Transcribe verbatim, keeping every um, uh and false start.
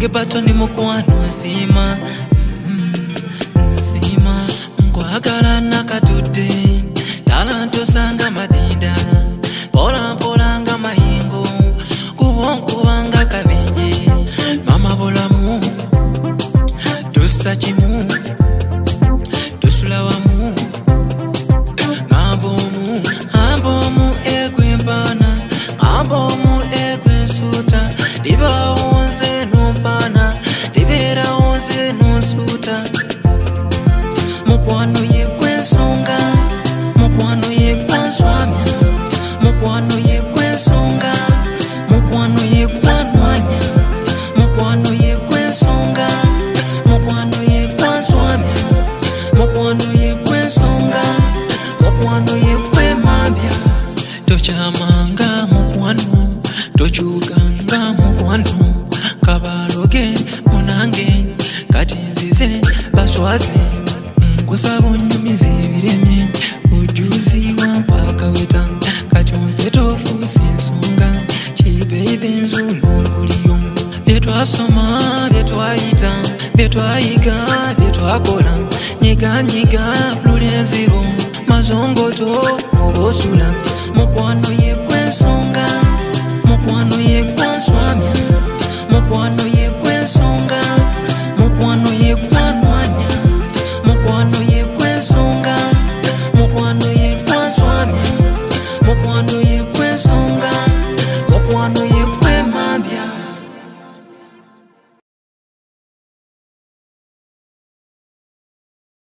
Munge bato ni mukwano nsima nsima nkwagala nakatudde talanto sanga madinda pola pola nga mayingo kubonkubanga kabenje mama bolamu tussa kimu tusula wamu ngabomu abomu ekwempana abomu ekwensuta libawonze numpana liberaonze nunsuta mukwano yekwensonga mukwano yekwanswamya mukwano yekwensonga mukwano yekwanwanya mukwano yekwensonga mukwano yekwanswamya mukwano yekwensonga mukwano yekwemabya tochamanga mukwano tochuganga mukwano kabaloge munange kati nzize baswaze nkusaba onyumize ebiremye ojuzi wampaka weta kati ompetofu sinsonga kibeibe nzulunkuliyo byetwasoma byetwayita byetwayiga byetwakola nyiganyiga lulenziro mazongoto obosula mukwano ye